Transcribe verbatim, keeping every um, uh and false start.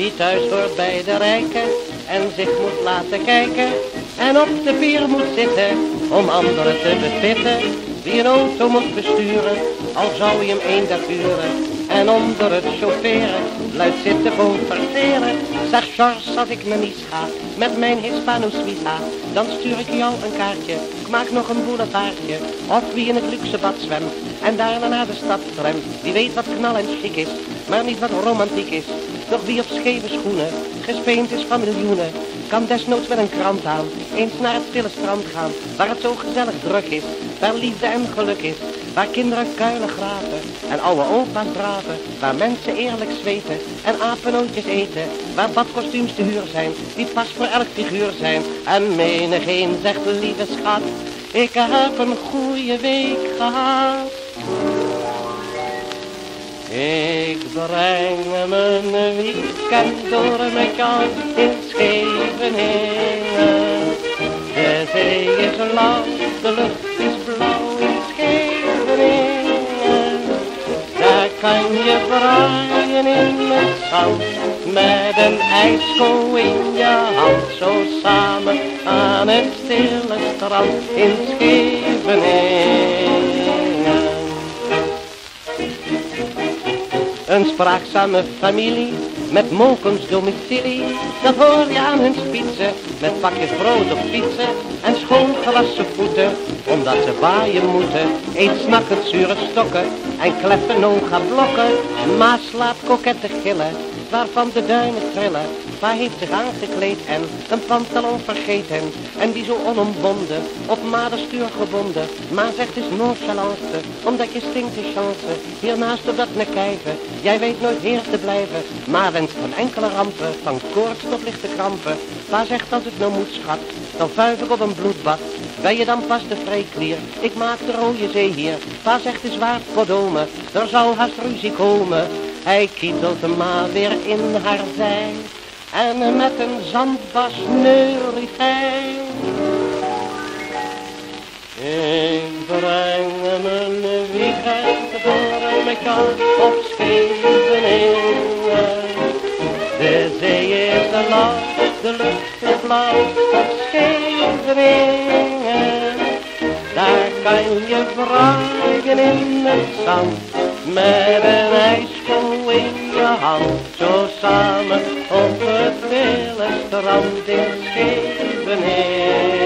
die thuis hoort bij de rijken en zich moet laten kijken en op de pier moet zitten om anderen te bespitten. Wie een auto moet besturen, al zou hij hem een dag huren en onder het chaufferen luid zitten converseren. Zeg George, als ik naar Nice ga met mijn Hispano Suiza, dan stuur ik jou een kaartje, ik maak nog een boulevardje. Of wie in het luxe bad zwemt en daarna naar de stad remt, die weet wat knal en chic is, maar niet wat romantiek is. Doch wie op scheve schoenen gespeend is van miljoenen, kan desnoods met een krant aan eens naar het stille strand gaan, waar het zo gezellig druk is, waar liefde en geluk is, waar kinderen kuilen graven en oude opa's braven, waar mensen eerlijk zweten en apenootjes eten, waar badkostuums te huur zijn, die pas voor elk figuur zijn. En menigeen zegt, lieve schat, ik heb een goeie week gehad. Ik breng mijn weekend door met jou in Scheveningen. De zee is lauw, de lucht is blauw in Scheveningen. Daar kan je braaien in het zand, met een ijsko in je hand. Zo samen aan het stille strand in Scheveningen. Een spraakzame familie met mokens domicilie, dat hoor je aan hun spitsen, met pakjes brood op fietsen en schoon gewassen voeten, omdat ze baaien moeten. Eet snakkend zure stokken en kleffen noga blokken. Ma slaat kokette gillen, waarvan de duinen trillen. Pa heeft zich aangekleed en een pantalon vergeten, en die zo onomwonden op ma de stuur gebonden. Ma zegt is nonchalance, omdat je stinkt de chance, hiernaast op dat nekijven, jij weet nooit heer te blijven. Ma wenst van enkele rampen, van koorts tot lichte krampen. Pa zegt als het nou moet schat, dan vuif ik op een bloedbad. Ben je dan pas de vreeklier, ik maak de rode zee hier. Pa zegt is waard verdomen, er zou haast ruzie komen. Hij kietelt de ma weer in haar zij en met een zandbas neuriet hij. Ik breng mijn weekend door met jou op Scheveningen. De zee is lauw, de lucht is blauw op Scheveningen. Daar kan je braaien in het zand, met een ijsko in je hand. Zo samen op het stille strand in Scheveningen.